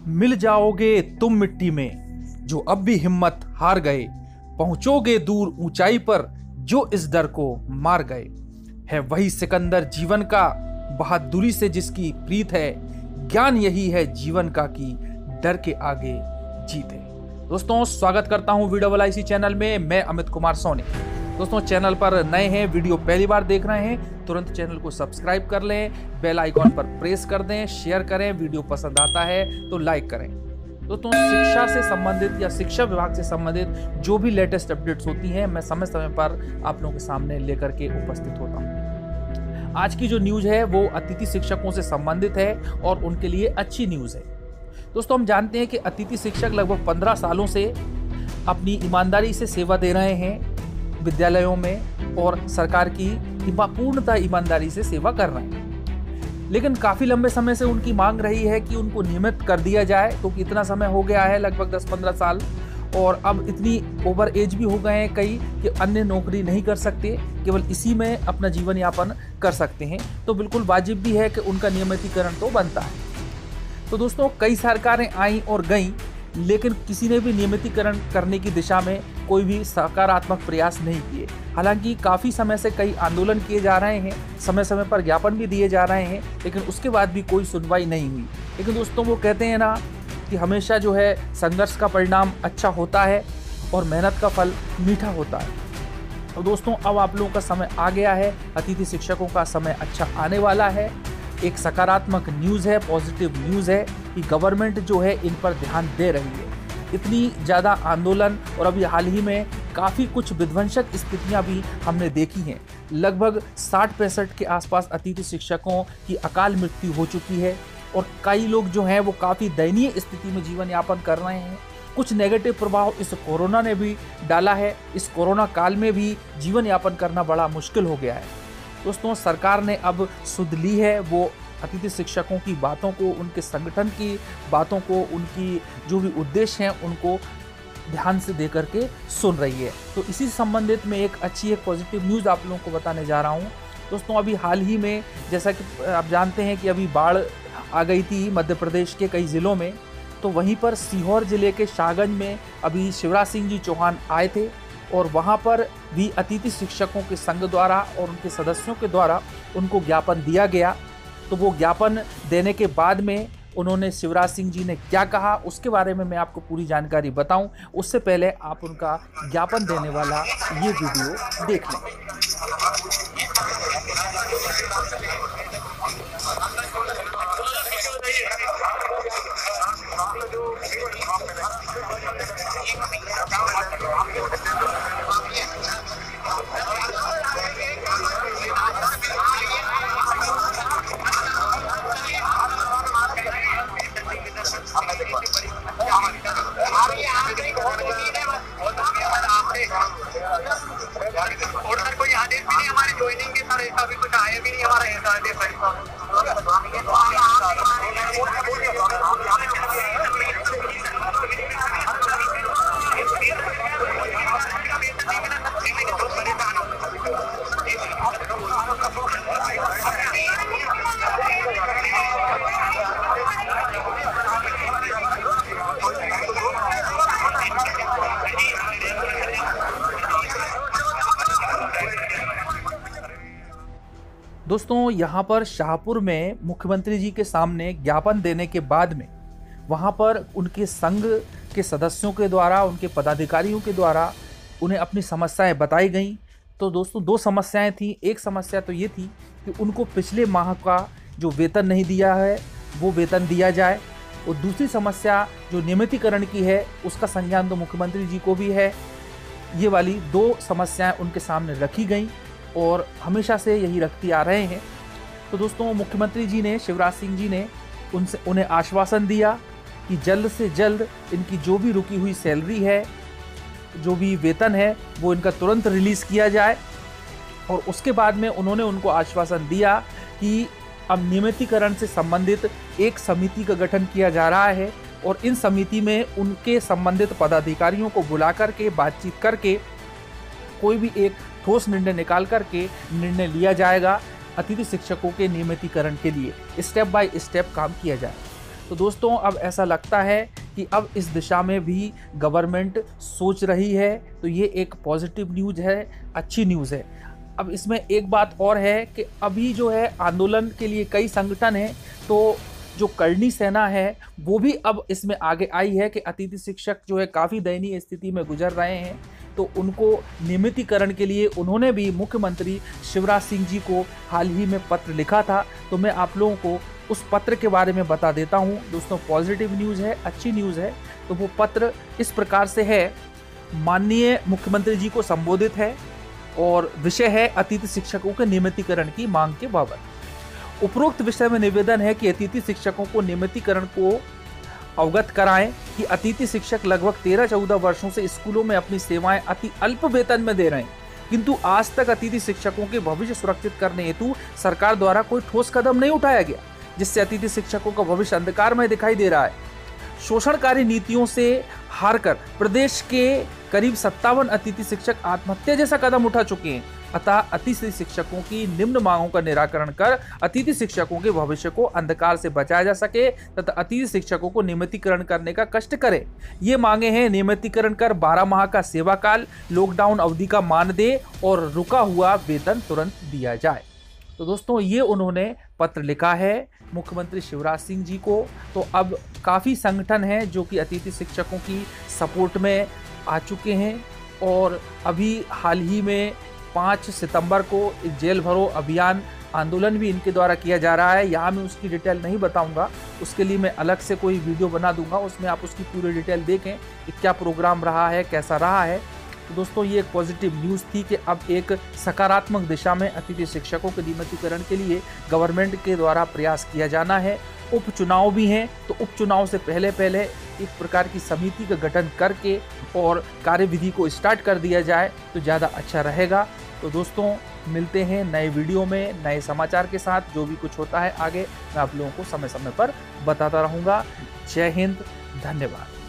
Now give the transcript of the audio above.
मिल जाओगे तुम मिट्टी में जो अब भी हिम्मत हार गए, पहुंचोगे दूर ऊंचाई पर जो इस डर को मार गए। है वही सिकंदर जीवन का, बहादुरी से जिसकी प्रीत है, ज्ञान यही है जीवन का कि डर के आगे जीत है। दोस्तों, स्वागत करता हूं VWIC चैनल में। मैं अमित कुमार सोनी। दोस्तों, चैनल पर नए हैं, वीडियो पहली बार देख रहे हैं, तुरंत चैनल को सब्सक्राइब कर लें, बेल आइकॉन पर प्रेस कर दें, शेयर करें, वीडियो पसंद आता है तो लाइक करें। दोस्तों, शिक्षा से संबंधित या शिक्षा विभाग से संबंधित जो भी लेटेस्ट अपडेट्स होती हैं, मैं समय समय पर आप लोगों के सामने लेकर के उपस्थित होता हूं। आज की जो न्यूज है वो अतिथि शिक्षकों से संबंधित है और उनके लिए अच्छी न्यूज है। दोस्तों, हम जानते हैं कि अतिथि शिक्षक लगभग 15 सालों से अपनी ईमानदारी से सेवा दे रहे हैं विद्यालयों में और सरकार की पूर्णतः ईमानदारी से सेवा कर रहे हैं। लेकिन काफ़ी लंबे समय से उनकी मांग रही है कि उनको नियमित कर दिया जाए, क्योंकि इतना समय हो गया है, लगभग 10-15 साल, और अब इतनी ओवर एज भी हो गए हैं कई कि अन्य नौकरी नहीं कर सकते, केवल इसी में अपना जीवन यापन कर सकते हैं। तो बिल्कुल वाजिब भी है कि उनका नियमितीकरण तो बनता है। तो दोस्तों, कई सरकारें आई और गईं, लेकिन किसी ने भी नियमितीकरण करने की दिशा में कोई भी सकारात्मक प्रयास नहीं किए। हालांकि काफ़ी समय से कई आंदोलन किए जा रहे हैं, समय समय पर ज्ञापन भी दिए जा रहे हैं, लेकिन उसके बाद भी कोई सुनवाई नहीं हुई। लेकिन दोस्तों, वो कहते हैं ना कि हमेशा जो है संघर्ष का परिणाम अच्छा होता है और मेहनत का फल मीठा होता है। तो दोस्तों, अब आप लोगों का समय आ गया है, अतिथि शिक्षकों का समय अच्छा आने वाला है। एक सकारात्मक न्यूज़ है, पॉजिटिव न्यूज़ है कि गवर्नमेंट जो है इन पर ध्यान दे रही है। इतनी ज़्यादा आंदोलन और अभी हाल ही में काफ़ी कुछ विध्वंसक स्थितियां भी हमने देखी हैं। लगभग 60-65 के आसपास अतिथि शिक्षकों की अकाल मृत्यु हो चुकी है और कई लोग जो हैं वो काफ़ी दयनीय स्थिति में जीवन यापन कर रहे हैं। कुछ नेगेटिव प्रभाव इस कोरोना ने भी डाला है। इस कोरोना काल में भी जीवन यापन करना बड़ा मुश्किल हो गया है। दोस्तों, सरकार ने अब सुध ली है, वो अतिथि शिक्षकों की बातों को, उनके संगठन की बातों को, उनकी जो भी उद्देश्य हैं उनको ध्यान से दे करके सुन रही है। तो इसी संबंधित में एक पॉजिटिव न्यूज़ आप लोगों को बताने जा रहा हूँ। दोस्तों, अभी हाल ही में जैसा कि आप जानते हैं कि अभी बाढ़ आ गई थी मध्य प्रदेश के कई ज़िलों में, तो वहीं पर सीहोर ज़िले के शाहगंज में अभी शिवराज सिंह जी चौहान आए थे और वहाँ पर भी अतिथि शिक्षकों के संघ द्वारा और उनके सदस्यों के द्वारा उनको ज्ञापन दिया गया। तो वो ज्ञापन देने के बाद में उन्होंने शिवराज सिंह जी ने क्या कहा उसके बारे में मैं आपको पूरी जानकारी बताऊं, उससे पहले आप उनका ज्ञापन देने वाला ये वीडियो देख लें। और सर कोई आदेश भी नहीं हमारे ज्वाइनिंग के, सर ऐसा भी कुछ आया भी नहीं हमारा ऐसा आदेश। दोस्तों, यहाँ पर शाहपुर में मुख्यमंत्री जी के सामने ज्ञापन देने के बाद में वहाँ पर उनके संघ के सदस्यों के द्वारा, उनके पदाधिकारियों के द्वारा उन्हें अपनी समस्याएं बताई गईं। तो दोस्तों, 2 समस्याएं थीं। एक समस्या तो ये थी कि उनको पिछले माह का जो वेतन नहीं दिया है वो वेतन दिया जाए, और दूसरी समस्या जो नियमितीकरण की है उसका संज्ञान तो मुख्यमंत्री जी को भी है। ये वाली 2 समस्याएं उनके सामने रखी गईं और हमेशा से यही रखती आ रहे हैं। तो दोस्तों, मुख्यमंत्री जी ने, शिवराज सिंह जी ने उन्हें आश्वासन दिया कि जल्द से जल्द इनकी जो भी रुकी हुई सैलरी है, जो भी वेतन है, वो इनका तुरंत रिलीज़ किया जाए। और उसके बाद में उन्होंने उनको आश्वासन दिया कि अब नियमितीकरण से संबंधित एक समिति का गठन किया जा रहा है और इन समिति में उनके संबंधित पदाधिकारियों को बुला करके बातचीत करके कोई भी एक ठोस निर्णय निकाल करके निर्णय लिया जाएगा अतिथि शिक्षकों के नियमितीकरण के लिए। स्टेप बाय स्टेप काम किया जाए। तो दोस्तों अब ऐसा लगता है कि अब इस दिशा में भी गवर्नमेंट सोच रही है, तो ये एक पॉजिटिव न्यूज़ है, अच्छी न्यूज़ है। अब इसमें एक बात और है कि अभी जो है आंदोलन के लिए कई संगठन हैं, तो जो करणी सेना है वो भी अब इसमें आगे आई है कि अतिथि शिक्षक जो है काफ़ी दयनीय स्थिति में गुजर रहे हैं, तो उनको नियमितीकरण के लिए उन्होंने भी मुख्यमंत्री शिवराज सिंह जी को हाल ही में पत्र लिखा था। तो मैं आप लोगों को उस पत्र के बारे में बता देता हूं। दोस्तों पॉजिटिव न्यूज़ है, अच्छी न्यूज़ है। तो वो पत्र इस प्रकार से है, माननीय मुख्यमंत्री जी को संबोधित है और विषय है अतिथि शिक्षकों के नियमितीकरण की मांग के बाबत। उपरोक्त विषय में निवेदन है कि अतिथि शिक्षकों को नियमितीकरण को अवगत कराएं कि अतिथि शिक्षक लगभग 13-14 वर्षों से स्कूलों में अपनी सेवाएं अति अल्प वेतन में दे रहे हैं, किंतु आज तक अतिथि शिक्षकों के भविष्य सुरक्षित करने हेतु सरकार द्वारा कोई ठोस कदम नहीं उठाया गया, जिससे अतिथि शिक्षकों का भविष्य अंधकारमय दिखाई दे रहा है। शोषणकारी नीतियों से हारकर प्रदेश के करीब 57 अतिथि शिक्षक आत्महत्या जैसा कदम उठा चुके हैं। अतः अतिथि शिक्षकों की निम्न मांगों का निराकरण कर अतिथि शिक्षकों के भविष्य को अंधकार से बचाया जा सके तथा अतिथि शिक्षकों को नियमितीकरण करने का कष्ट करें। ये मांगे हैं नियमितीकरण कर 12 माह का सेवा काल, लॉकडाउन अवधि का मानदेय और रुका हुआ वेतन तुरंत दिया जाए। तो दोस्तों ये उन्होंने पत्र लिखा है मुख्यमंत्री शिवराज सिंह जी को। तो अब काफ़ी संगठन हैं जो कि अतिथि शिक्षकों की सपोर्ट में आ चुके हैं और अभी हाल ही में 5 सितंबर को एक जेल भरो अभियान आंदोलन भी इनके द्वारा किया जा रहा है। यहाँ मैं उसकी डिटेल नहीं बताऊंगा, उसके लिए मैं अलग से कोई वीडियो बना दूंगा, उसमें आप उसकी पूरी डिटेल देखें कि क्या प्रोग्राम रहा है, कैसा रहा है। तो दोस्तों ये एक पॉजिटिव न्यूज़ थी कि अब एक सकारात्मक दिशा में अतिथि शिक्षकों के नियमितीकरण के लिए गवर्नमेंट के द्वारा प्रयास किया जाना है। उपचुनाव भी हैं, तो उपचुनाव से पहले एक प्रकार की समिति का गठन करके और कार्यविधि को स्टार्ट कर दिया जाए तो ज़्यादा अच्छा रहेगा। तो दोस्तों मिलते हैं नए वीडियो में नए समाचार के साथ। जो भी कुछ होता है आगे मैं आप लोगों को समय समय पर बताता रहूँगा। जय हिंद, धन्यवाद।